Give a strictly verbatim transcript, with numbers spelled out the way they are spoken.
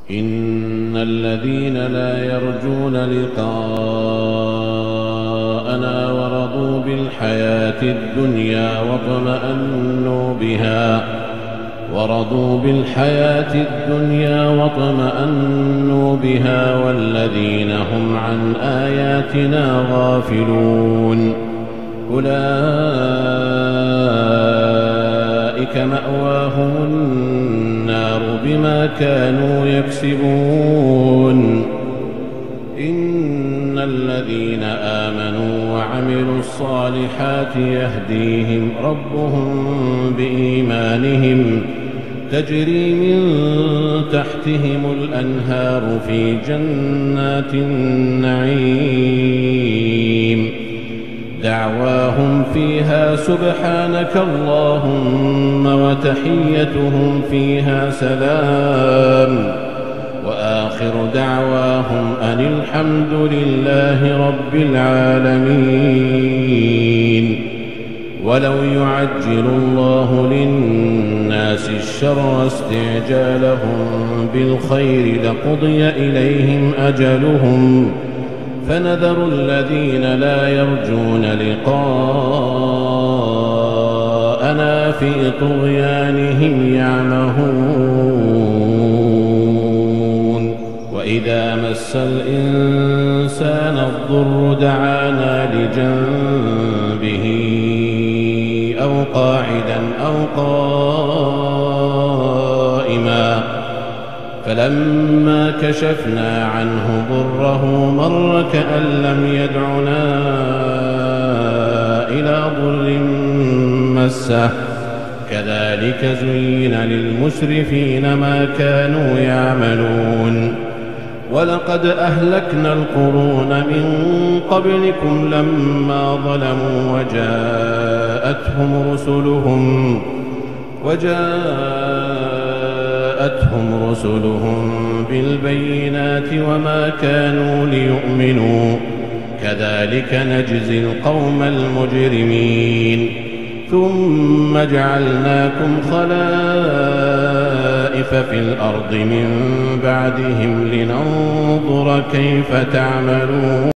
إن الذين لا يرجون لقاءنا ورضوا بالحياة الدنيا واطمأنوا بها ورضوا بالحياة الدنيا واطمأنوا بها والذين هم عن آياتنا غافلون أولئك مأواهم النار بما كانوا يكسبون إن الذين آمنوا وعملوا الصالحات يهديهم ربهم بإيمانهم تجري من تحتهم الأنهار في جنات النعيم دعواهم فيها سبحانك اللهم وتحيتهم فيها سلام وآخر دعواهم أن الحمد لله رب العالمين. ولو يعجل الله للناس الشر استعجالهم بالخير لقضي إليهم أجلهم فنذر الذين لا يرجون لقاءنا في طغيانهم يعمهون. وإذا مس الإنسان الضر دعانا لجنبه أو قاعدا أو قائما فلما كشفنا عنه ضره مر كأن لم يدعنا إلى ضر مسه كذلك زين للمسرفين ما كانوا يعملون. ولقد أهلكنا القرون من قبلكم لما ظلموا وجاءتهم رسلهم وجاءتهم رسلهم بالبينات وما كانوا ليؤمنوا كذلك نجزي القوم المجرمين. ثم جعلناكم خلائف في الأرض من بعدهم لننظر كيف تعملون.